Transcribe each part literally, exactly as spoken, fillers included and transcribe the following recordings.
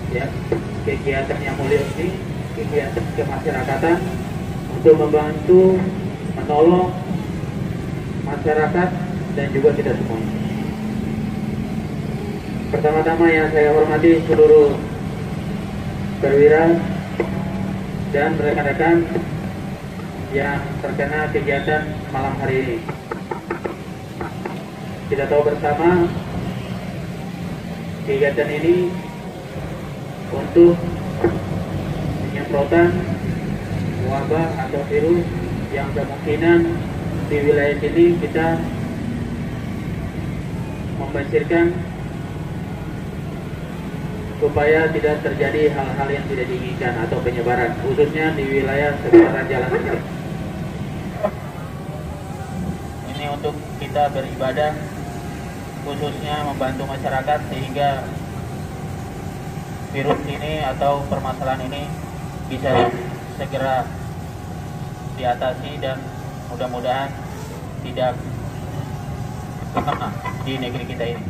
ya, kegiatan yang mulia ini, kegiatan kemasyarakatan untuk membantu menolong masyarakat dan juga kita semua. Pertama-tama yang saya hormati seluruh perwira dan rekan-rekan yang terkena kegiatan malam hari ini. Kita tahu bersama kegiatan ini untuk penyemprotan wabah atau virus yang kemungkinan di wilayah ini kita membasirkan supaya tidak terjadi hal-hal yang tidak diinginkan atau penyebaran, khususnya di wilayah sekitaran jalan ini. Ini untuk kita beribadah, khususnya membantu masyarakat sehingga virus ini atau permasalahan ini bisa segera diatasi dan mudah-mudahan tidak kena di negeri kita ini.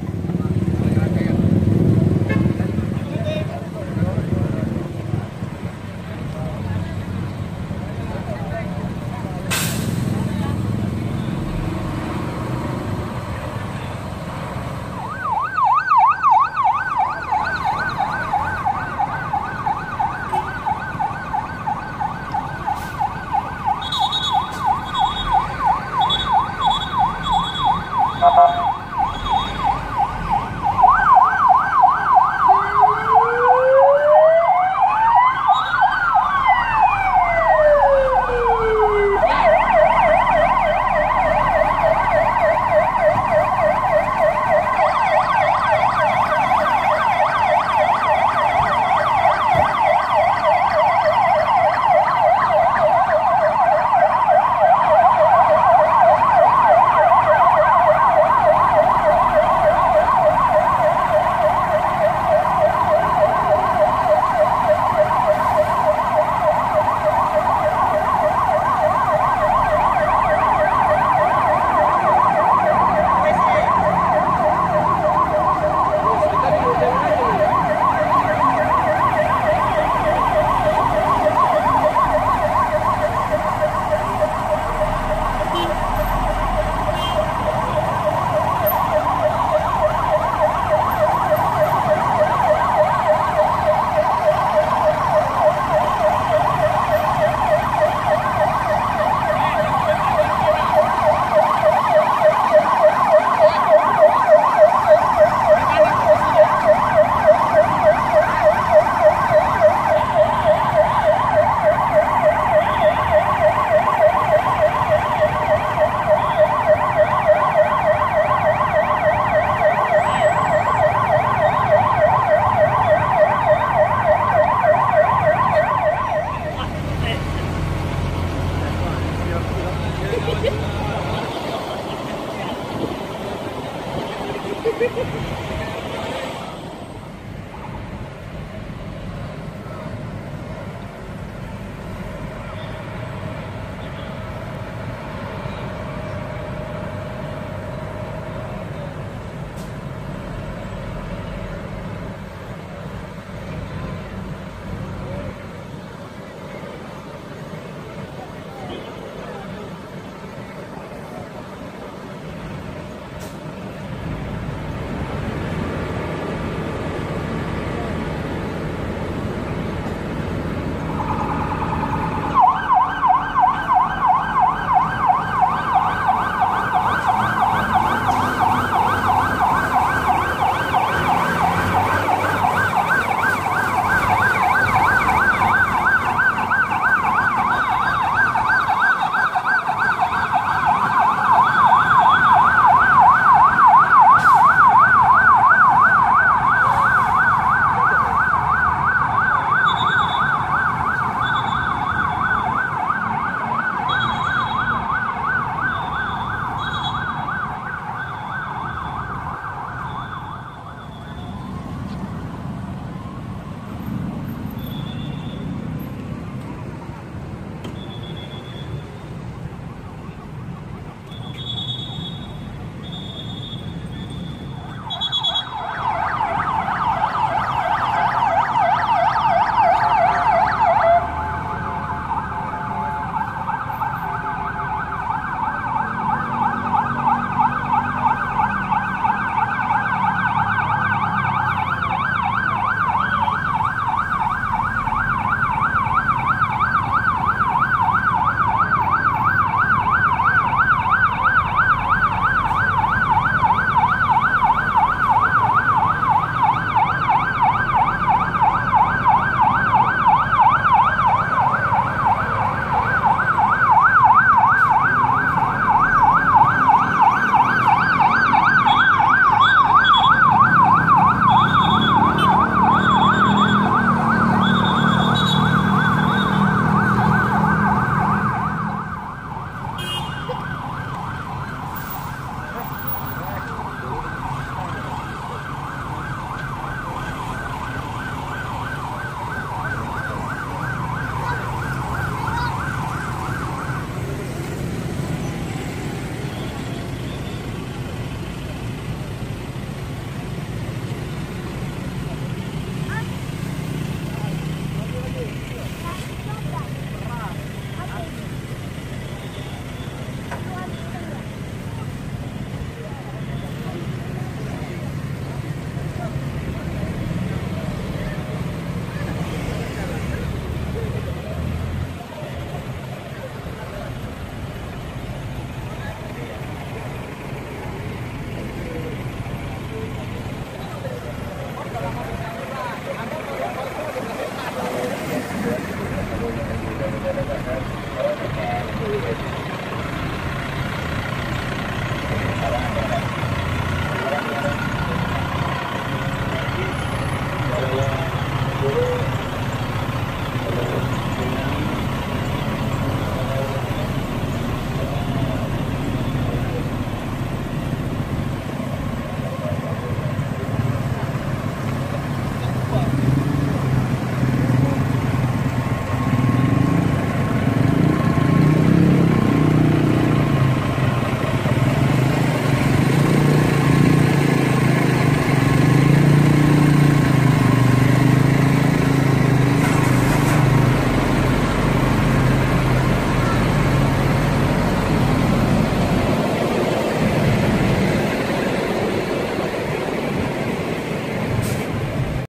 Thank you.